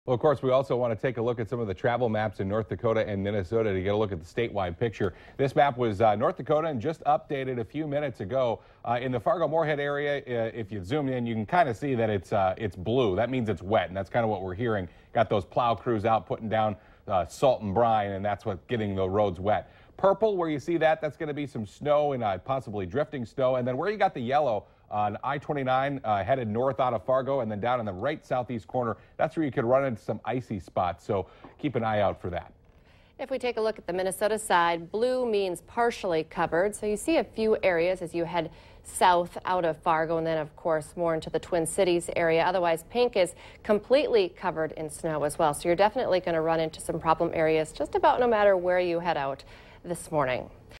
Well, of course, we also want to take a look at some of the travel maps in North Dakota and Minnesota to get a look at the statewide picture. This map was North Dakota and just updated a few minutes ago. In the Fargo-Moorhead area, if you zoom in, you can kind of see that it's blue. That means it's wet, and that's kind of what we're hearing. Got those plow crews out putting down salt and brine, and that's what's getting the roads wet. Purple, where you see that's going to be some snow and possibly drifting snow. And then where you got the yellow, on I-29 headed north out of Fargo and then down in the right southeast corner, that's where you could run into some icy spots, so keep an eye out for that. If we take a look at the Minnesota side, blue means partially covered, so you see a few areas as you head south out of Fargo and then of course more into the Twin Cities area. Otherwise, pink is completely covered in snow as well, so you're definitely going to run into some problem areas just about no matter where you head out this morning.